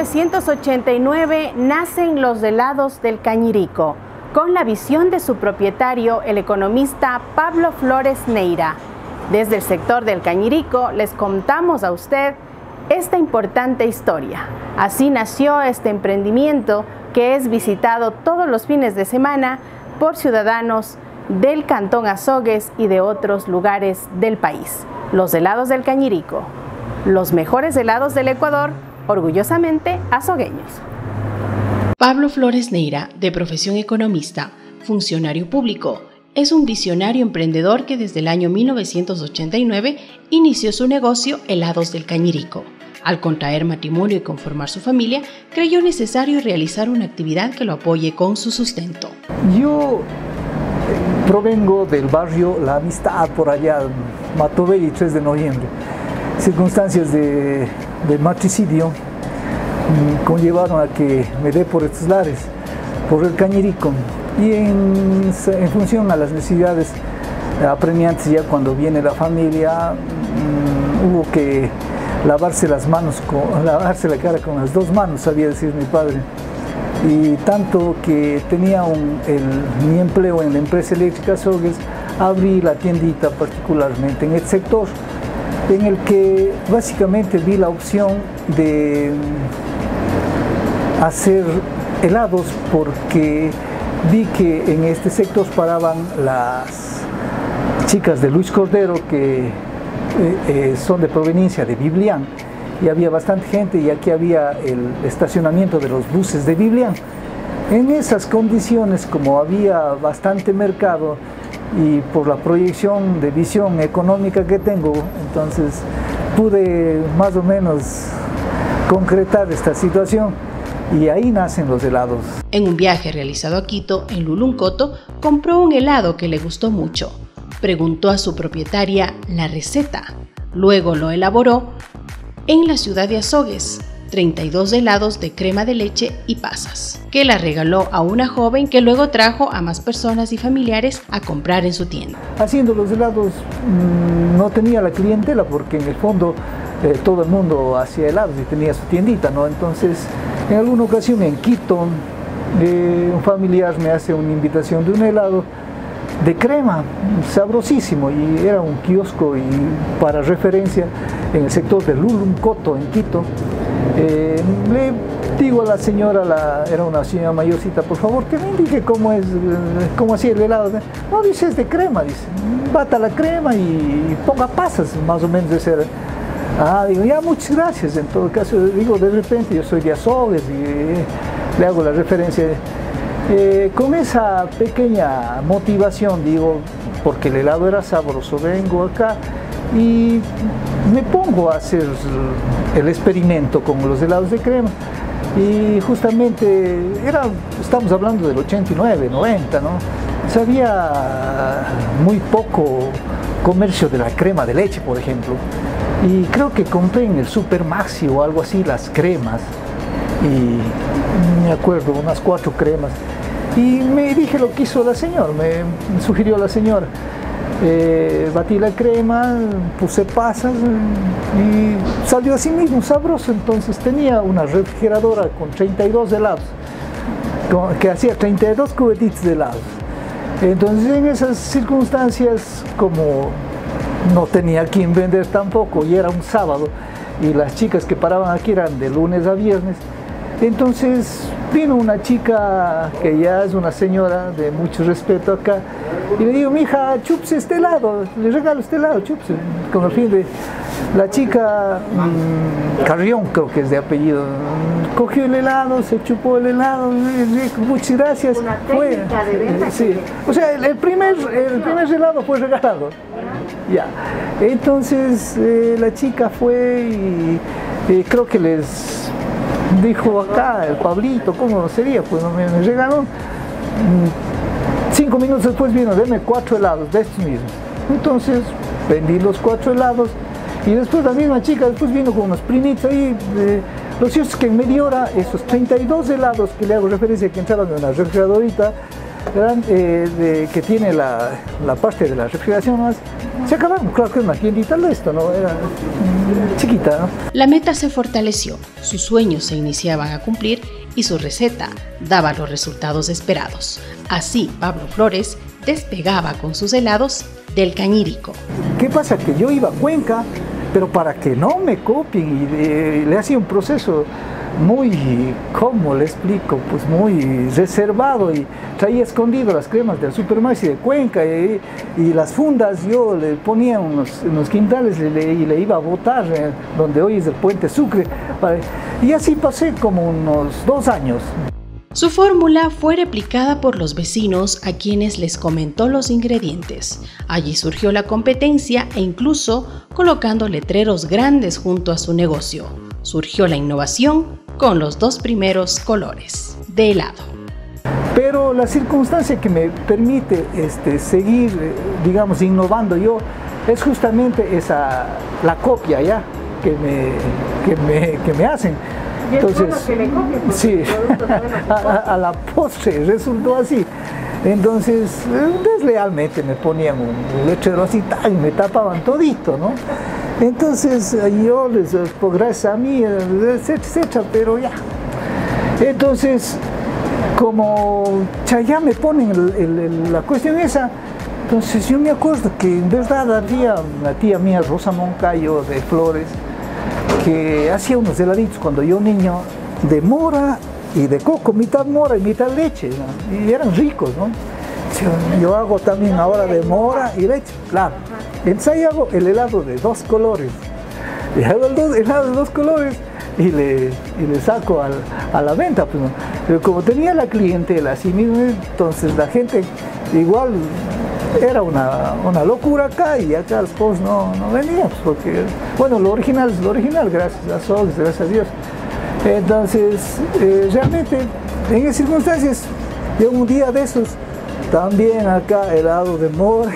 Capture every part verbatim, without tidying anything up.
novecientos ochenta y nueve nacen los helados del Cañirico, con la visión de su propietario, el economista Pablo Flores Neira. Desde el sector del Cañirico les contamos a usted esta importante historia. Así nació este emprendimiento que es visitado todos los fines de semana por ciudadanos del Cantón Azogues y de otros lugares del país. Los helados del Cañirico, los mejores helados del Ecuador, orgullosamente azogueños. Pablo Flores Neira, de profesión economista, funcionario público, es un visionario emprendedor que desde el año mil novecientos ochenta y nueve inició su negocio Helados del Cañirico. Al contraer matrimonio y conformar su familia, creyó necesario realizar una actividad que lo apoye con su sustento. Yo provengo del barrio La Amistad, por allá, Matobelli, tres de noviembre. Circunstancias de, de matricidio conllevaron a que me dé por estos lares, por el Cañirico, y en, en función a las necesidades apremiantes, ya cuando viene la familia, mmm, hubo que lavarse las manos, con, lavarse la cara con las dos manos, sabía decir mi padre, y tanto que tenía un, el, mi empleo en la empresa eléctrica Azogues, abrí la tiendita particularmente en el sector, en el que básicamente vi la opción de hacer helados, porque vi que en este sector paraban las chicas de Luis Cordero, que eh, eh, son de proveniencia de Biblián, y había bastante gente, y aquí había el estacionamiento de los buses de Biblián. En esas condiciones, como había bastante mercado y por la proyección de visión económica que tengo, entonces pude más o menos concretar esta situación, y ahí nacen los helados. En un viaje realizado a Quito, en Luluncoto, compró un helado que le gustó mucho. Preguntó a su propietaria la receta. Luego lo elaboró en la ciudad de Azogues, treinta y dos helados de crema de leche y pasas, que la regaló a una joven que luego trajo a más personas y familiares a comprar en su tienda. Haciendo los helados mmm, no tenía la clientela, porque en el fondo eh, todo el mundo hacía helados y tenía su tiendita, ¿no? Entonces, en alguna ocasión en Quito, eh, un familiar me hace una invitación de un helado de crema, sabrosísimo, y era un kiosco, y para referencia, en el sector de Luluncoto, en Quito. Eh, le digo a la señora, la, era una señora mayorcita, por favor, que me indique cómo es, cómo hacía el helado. No, dice, es de crema, dice, bata la crema y ponga pasas, más o menos ese era. Ah, digo, ya, muchas gracias. En todo caso, digo, de repente yo soy de Azogues y eh, le hago la referencia. Eh, con esa pequeña motivación, digo, porque el helado era sabroso, vengo acá y me pongo a hacer el experimento con los helados de crema. Y justamente, era, estamos hablando del ochenta y nueve, noventa, ¿no? Sabía muy poco comercio de la crema de leche, por ejemplo. Y creo que compré en el Super Maxi o algo así las cremas, y me acuerdo, unas cuatro cremas, y me dije lo que hizo la señora, me, me sugirió la señora. Eh, batí la crema, puse pasas y salió así mismo sabroso. Entonces tenía una refrigeradora con treinta y dos helados, con, que hacía treinta y dos cubetitos de helados. Entonces, en esas circunstancias, como no tenía quien vender tampoco, y era un sábado, y las chicas que paraban aquí eran de lunes a viernes, entonces vino una chica que ya es una señora de mucho respeto acá, y le digo, mija, chupse este helado, le regalo este helado, chupse, con el fin de... La chica, mmm, Carrión creo que es de apellido, cogió el helado, se chupó el helado, muchas gracias. Una técnica fue, de venta. Sí, o sea, el, el, primer, el primer helado fue regalado. Ya. Entonces eh, la chica fue y eh, creo que les dijo acá, el Pablito, ¿cómo sería? Pues me, me regaló. Cinco minutos después vino, deme cuatro helados de estos mismos. Entonces vendí los cuatro helados, y después la misma chica después vino con unos primitos ahí. Eh, lo cierto es que en media hora esos treinta y dos helados que le hago referencia, que entraban en una refrigeradorita, eran, eh, de, que tiene la, la parte de la refrigeración más, Se acabaron, claro que una tiendita de esto, ¿no? Era chiquita, ¿no? La meta se fortaleció, sus sueños se iniciaban a cumplir y su receta daba los resultados esperados. Así, Pablo Flores despegaba con sus helados del Cañirico. ¿Qué pasa? Que yo iba a Cuenca, pero para que no me copien, y eh, le hacía un proceso muy, ¿cómo le explico? Pues muy reservado, y traía escondido las cremas del Supermaxi de Cuenca, y, y las fundas yo le ponía unos, unos quintales y le, y le iba a botar eh, donde hoy es el Puente Sucre, para, y así pasé como unos dos años. Su fórmula fue replicada por los vecinos a quienes les comentó los ingredientes. Allí surgió la competencia e incluso colocando letreros grandes junto a su negocio. Surgió la innovación con los dos primeros colores de helado. Pero la circunstancia que me permite este, seguir, digamos, innovando yo, es justamente esa, la copia ya que me, que me, que me hacen. Entonces, que le copien, sí, a, a, a la postre resultó así. Entonces, deslealmente me ponían un letrero así y me tapaban todito, ¿no? Entonces, yo les, pues, gracias a mí, etcétera, pero ya. Entonces, como ya me ponen el, el, el, la cuestión esa, entonces yo me acuerdo que en verdad había una tía mía, Rosa Moncayo de Flores, que hacía unos heladitos cuando yo niño de mora y de coco, mitad mora y mitad leche, ¿no? Y eran ricos, ¿no? Yo, yo hago también ahora de mora y leche, claro. Entonces ahí hago el helado de dos colores, y hago el dos, helado de dos colores y le, y le saco al, a la venta, pues, ¿no? Pero como tenía la clientela así mismo, entonces la gente igual era una, una locura acá, y acá después no, no veníamos, porque, bueno, lo original es lo original, gracias a Sox, gracias a Dios. Entonces, eh, realmente, en esas circunstancias, yo un día de esos, también acá helado de mora,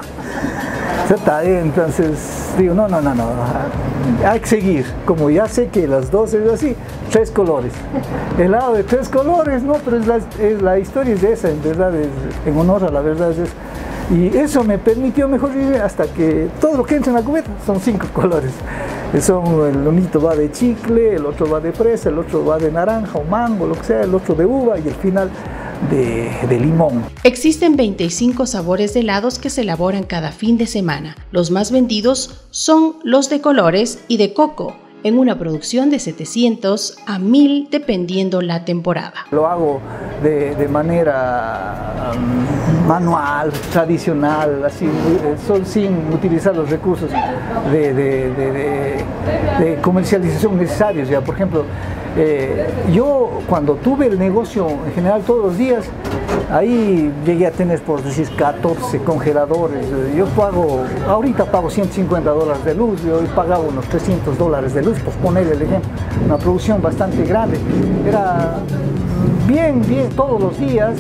está bien, entonces digo, no, no, no, no, hay que seguir, como ya sé que las dos es así, tres colores, helado de tres colores, no, pero es la, es, la historia es esa, en verdad, es, en honor a la verdad es esa. Y eso me permitió mejor vivir hasta que todo lo que entra en la cubeta son cinco colores. Son, el unito va de chicle, el otro va de fresa, el otro va de naranja o mango, lo que sea, el otro de uva y el final de, de limón. Existen veinticinco sabores de helados que se elaboran cada fin de semana. Los más vendidos son los de colores y de coco, en una producción de setecientos a mil dependiendo la temporada. Lo hago de, de manera um, manual, tradicional, así, son sin utilizar los recursos de, de, de, de, de comercialización necesarios. Ya, por ejemplo, eh, yo cuando tuve el negocio en general todos los días, ahí llegué a tener, por decir, catorce congeladores. Yo pago, ahorita pago ciento cincuenta dólares de luz, yo pagaba unos trescientos dólares de luz, pues ponerle el ejemplo, una producción bastante grande. Era bien, bien, todos los días.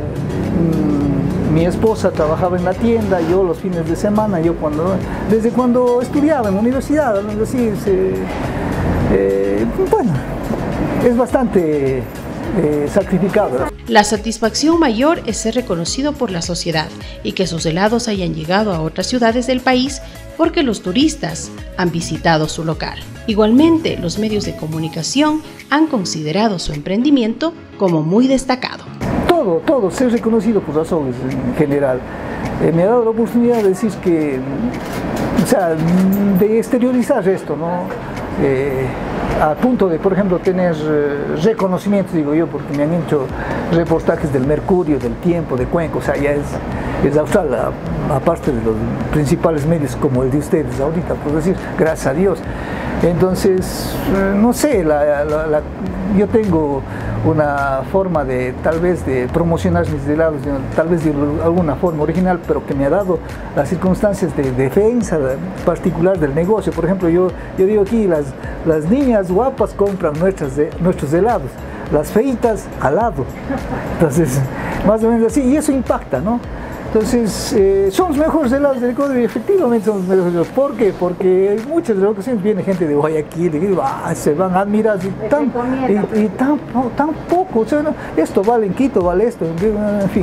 Mi esposa trabajaba en la tienda, yo los fines de semana, yo cuando, desde cuando estudiaba en la universidad, así, se, eh, bueno, es bastante eh, sacrificado. La satisfacción mayor es ser reconocido por la sociedad y que sus helados hayan llegado a otras ciudades del país porque los turistas han visitado su local. Igualmente, los medios de comunicación han considerado su emprendimiento como muy destacado. Todo, todo, ser reconocido por las obras en general. Eh, me ha dado la oportunidad de decir que, o sea, de exteriorizar esto, ¿no? Eh, a punto de, por ejemplo, tener eh, reconocimientos, digo yo, porque me han hecho reportajes del Mercurio, del Tiempo, de Cuenca, o sea, ya es, es austral, aparte de los principales medios como el de ustedes ahorita, por decir, gracias a Dios. Entonces, eh, no sé, la, la, la, yo tengo una forma de, tal vez, de promocionar mis helados, tal vez de alguna forma original, pero que me ha dado las circunstancias de defensa particular del negocio. Por ejemplo, yo, yo digo aquí, las, las niñas guapas compran nuestras, de, nuestros helados, las feitas al lado. Entonces, más o menos así, y eso impacta, ¿no? Entonces, eh, son los mejores helados del Ecuador y efectivamente son los mejores helados. ¿Por qué? Porque en muchas de las ocasiones viene gente de Guayaquil y ah, se van a admirar y tan, y, y tan, tan poco. O sea, no, esto vale en Quito, vale esto, en fin.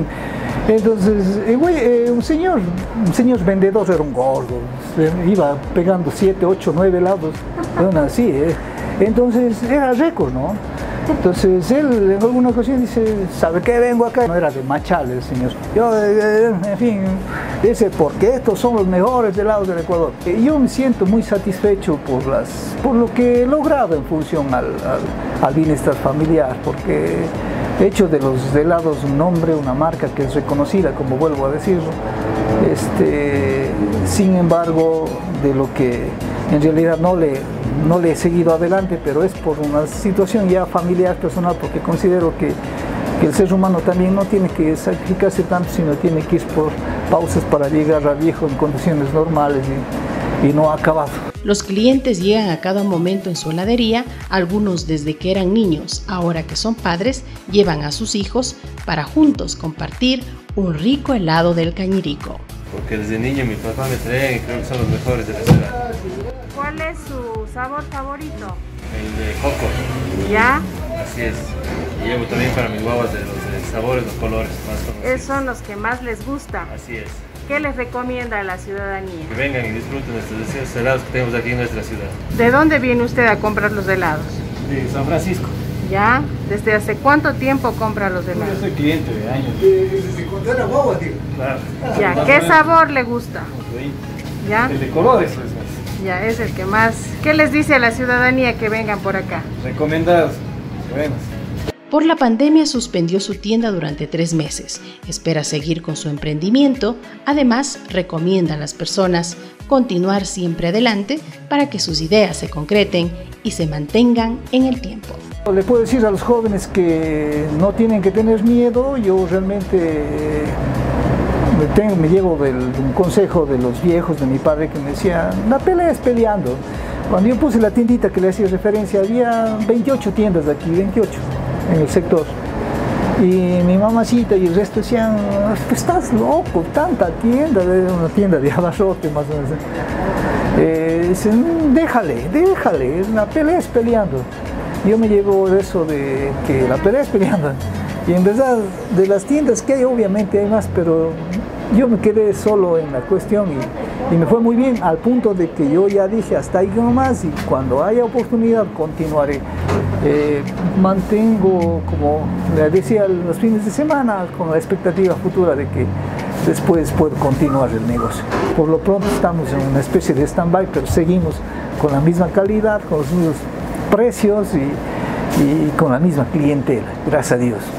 Entonces, eh, güey, eh, un señor, un señor vendedor era un gordo, iba pegando siete, ocho, nueve helados, así, eh. Entonces era récord, ¿no? Entonces él en alguna ocasión dice, ¿sabe qué? Vengo acá. No era de Machal el señor. Yo, eh, en fin, dice, porque estos son los mejores helados del Ecuador. Y yo me siento muy satisfecho por, las, por lo que he logrado en función al, al, al bienestar familiar, porque he hecho de los helados un nombre, una marca que es reconocida, como vuelvo a decirlo. Este, sin embargo, de lo que en realidad no le... no le he seguido adelante, pero es por una situación ya familiar, personal, porque considero que, que el ser humano también no tiene que sacrificarse tanto, sino tiene que ir por pausas para llegar a viejo en condiciones normales y, y no acabado. Los clientes llegan a cada momento en su heladería, algunos desde que eran niños, ahora que son padres, llevan a sus hijos para juntos compartir un rico helado del Cañirico. Porque desde niño mi papá me traía y creo que son los mejores de la ciudad. ¿Cuál es su sabor favorito? El de coco. ¿Ya? Así es. Y llevo también para mis guaguas de los de sabores, los colores más conocidos. Esos son los que más les gusta. Así es. ¿Qué les recomienda a la ciudadanía? Que vengan y disfruten estos deseos helados que tenemos aquí en nuestra ciudad. ¿De dónde viene usted a comprar los helados? De San Francisco. ¿Ya? ¿Desde hace cuánto tiempo compra los helados? Yo soy cliente de años. Desde cuando era guagua, tío. Claro. ¿Ya? ¿Qué sabor le gusta? ¿Ya? El de colores es más. Ya, es el que más... ¿Qué les dice a la ciudadanía que vengan por acá? Recomendados. Buenos. Por la pandemia suspendió su tienda durante tres meses. Espera seguir con su emprendimiento. Además, recomienda a las personas continuar siempre adelante para que sus ideas se concreten y se mantengan en el tiempo. Le puedo decir a los jóvenes que no tienen que tener miedo. Yo realmente me, tengo, me llevo del, de un consejo de los viejos de mi padre que me decía, la pelea es peleando. Cuando yo puse la tiendita que le hacía referencia, había veintiocho tiendas de aquí, veintiocho en el sector. Y mi mamacita y el resto decían, pues estás loco, tanta tienda, una tienda de abarrote más o menos. Eh, dicen, déjale, déjale, la pelea es peleando. Yo me llevo de eso de que la pelea es peleando. Y en verdad, de las tiendas que hay, obviamente hay más, pero yo me quedé solo en la cuestión y, y me fue muy bien, al punto de que yo ya dije hasta ahí nomás y cuando haya oportunidad continuaré. Eh, mantengo, como le decía, los fines de semana con la expectativa futura de que después pueda continuar el negocio. Por lo pronto estamos en una especie de stand-by, pero seguimos con la misma calidad, con los mismos precios y, y con la misma clientela, gracias a Dios.